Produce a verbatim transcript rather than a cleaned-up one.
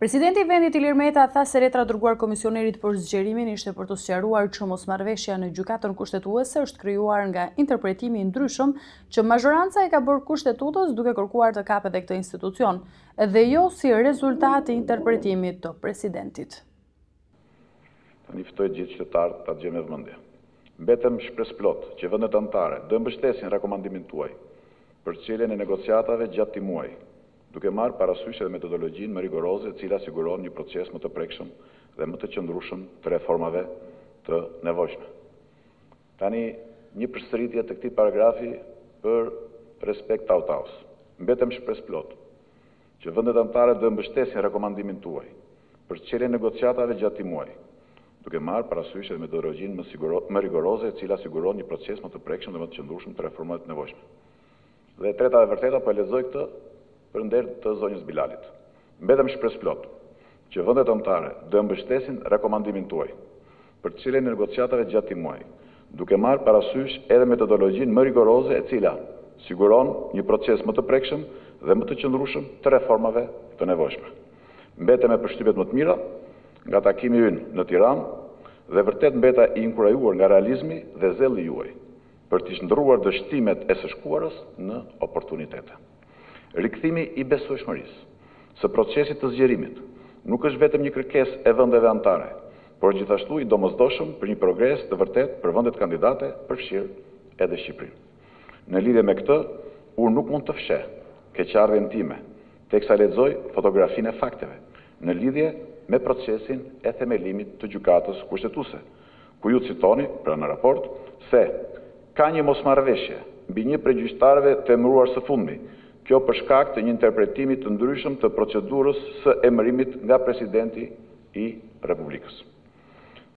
Presidenti i vendit Ilir Meta tha se letra dërguar komisionerit për zgjerimin ishte për të sqaruar që mosmarrëveshja në gjykatën kushtetuese është krijuar nga interpretimi i ndryshëm që mazhoranca e ka bërë kushtetutës duke kërkuar të kapet edhe këtë institucion, dhe jo si rezultat i interpretimit të presidentit. Tani ftoj gjithë qytetarët ta dëgjojnë me vëmendje. Mbetem shpresplot që vendet anëtare do mbështesin rekomandimin tuaj për çeljen e negociatave gjatë këtij muaji, duke marrë parasysh edhe metodologjinë më rigoroze e cila siguron një proces më të prekshëm dhe më të qëndrueshëm të reformave të nevojshme. Tani një përsëritje të këtij paragrafi për respekt tautaus. Mbetem shpresplot që vendet anëtare do mbështesin rekomandimin tuaj për çeljen e negociatave gjatë këtij muaji, duke marrë parasysh edhe metodologjinë më, siguro, më rigoroze e cila siguron një proces më të prekshëm dhe më të qëndrueshëm të reformave të nevojshme. Dhe treta e vërteta po e lexoj këtë për nder të zonjës Bilalit. Mbetem shpresplot që vendet anëtare do mbështesin rekomandimin tuaj për të çeljen e negociatave gjatë këtij muaji, duke marrë parasysh edhe metodologjinë më rigoroze e cila siguron një proces më të prekshëm dhe më të qëndrueshëm të reformave të nevojshme. Mbetem me përshtypjet më të mira nga takimi ynë në Tiranë dhe vërtet mbeta i inkurajuar nga realizmi dhe zelli juaj për të shndruar dështimet e së shkuarës në oportunitete. Rikthimi i besueshmërisë së procesit të zgjerimit nuk është vetëm një kërkesë e vendeve anëtare, por gjithashtu i domosdoshëm për një progres të vërtet për vendet kandidate, përfshirë edhe Shqipërinë. Në lidhje me këtë, unë nuk mund të fsheh keqardhjen time teksa lexoj fotografinë e fakteve në lidhje me procesin e themelimit të gjykatës kushtetuese, ku ju citoni pra në raport se ka një mosmarrëveshje mbi një prej gjyqtarëve të emëruar së fundmi. Kjo për shkak të një interpretimi të ndryshëm të procedurës së emërimit nga presidenti i Republikës.